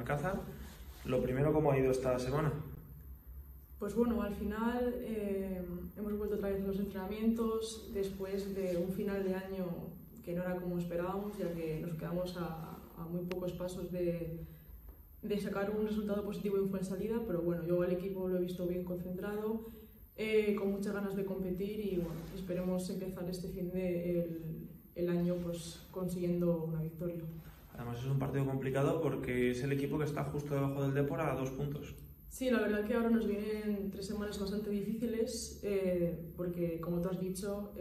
Benalcázar. Lo primero, ¿cómo ha ido esta semana? Pues bueno, al final hemos vuelto otra vez a los entrenamientos después de un final de año que no era como esperábamos, ya que nos quedamos a muy pocos pasos de sacar un resultado positivo en Fuensalida, pero bueno, yo al equipo lo he visto bien concentrado, con muchas ganas de competir y bueno, esperemos empezar este fin de el año pues consiguiendo una victoria. Además es un partido complicado porque es el equipo que está justo debajo del Depor a 2 puntos. Sí, la verdad que ahora nos vienen 3 semanas bastante difíciles porque, como tú has dicho,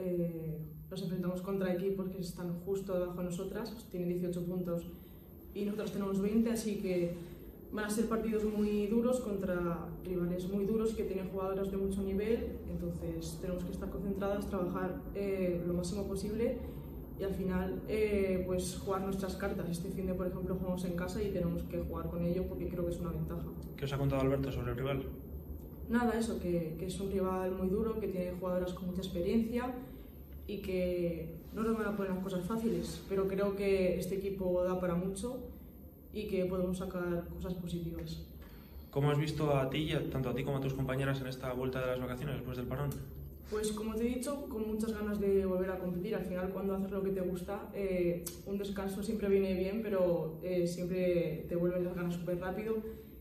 nos enfrentamos contra equipos que están justo debajo de nosotras, pues tienen 18 puntos y nosotros tenemos 20, así que van a ser partidos muy duros contra rivales muy duros que tienen jugadoras de mucho nivel, entonces tenemos que estar concentradas, trabajar lo máximo posible y al final pues jugar nuestras cartas. Este fin de, por ejemplo, jugamos en casa y tenemos que jugar con ello porque creo que es una ventaja. ¿Qué os ha contado Alberto sobre el rival? Nada, eso, que es un rival muy duro, que tiene jugadoras con mucha experiencia y que no nos van a poner las cosas fáciles, pero creo que este equipo da para mucho y que podemos sacar cosas positivas. ¿Cómo has visto a ti, tanto a ti como a tus compañeras, en esta vuelta de las vacaciones después del parón? Pues como te he dicho, con muchas ganas de volver a competir. Al final, cuando haces lo que te gusta, un descanso siempre viene bien, pero siempre te vuelven las ganas súper rápido.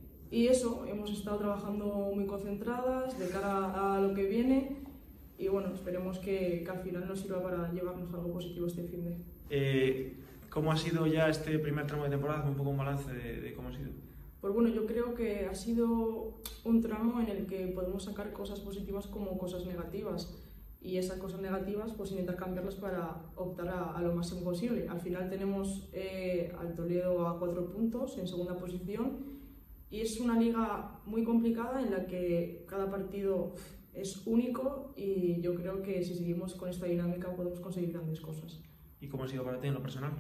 Y eso, hemos estado trabajando muy concentradas de cara a lo que viene y bueno, esperemos que al final nos sirva para llevarnos algo positivo este fin de. ¿Cómo ha sido ya este primer tramo de temporada? Un poco un balance de cómo ha sido. Pues bueno, yo creo que ha sido un tramo en el que podemos sacar cosas positivas como cosas negativas y esas cosas negativas pues intentar cambiarlas para optar a lo máximo posible. Al final tenemos al Toledo a 4 puntos en segunda posición y es una liga muy complicada en la que cada partido es único y yo creo que si seguimos con esta dinámica podemos conseguir grandes cosas. ¿Y cómo ha sido para ti en lo personal?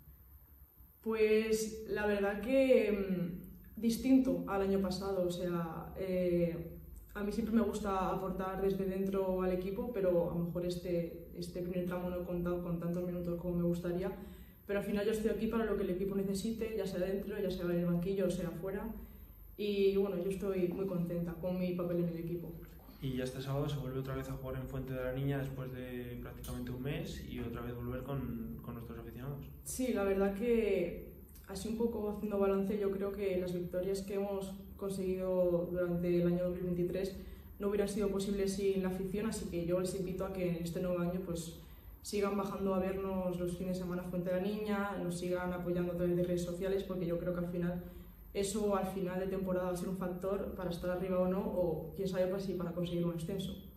Pues la verdad que distinto al año pasado, o sea, a mí siempre me gusta aportar desde dentro al equipo, pero a lo mejor este primer tramo no he contado con tantos minutos como me gustaría, pero al final yo estoy aquí para lo que el equipo necesite, ya sea dentro, ya sea en el banquillo o sea afuera, y bueno, yo estoy muy contenta con mi papel en el equipo. Y ya este sábado se vuelve otra vez a jugar en Fuente de la Niña después de prácticamente un mes y otra vez volver con nuestros aficionados. Sí, la verdad que así un poco haciendo balance, yo creo que las victorias que hemos conseguido durante el año 2023 no hubieran sido posibles sin la afición, así que yo les invito a que en este nuevo año pues sigan bajando a vernos los fines de semana a Fuente de la Niña, nos sigan apoyando a través de redes sociales, porque yo creo que al final eso al final de temporada va a ser un factor para estar arriba o no, o quién sabe pues, si para conseguir un ascenso.